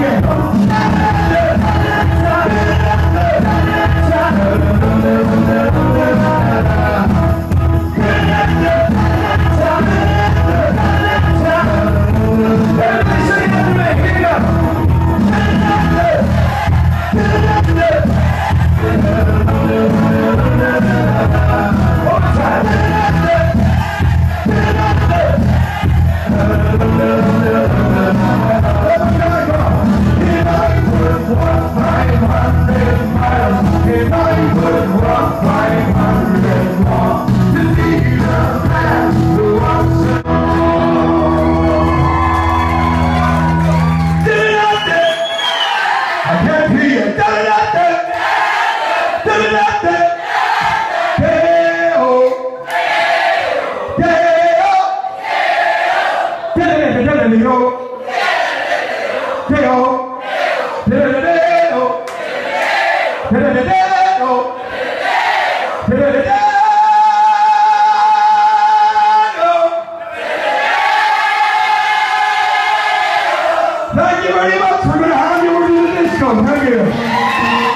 Thank you very much. We're going to have you over to the disco. Thank you.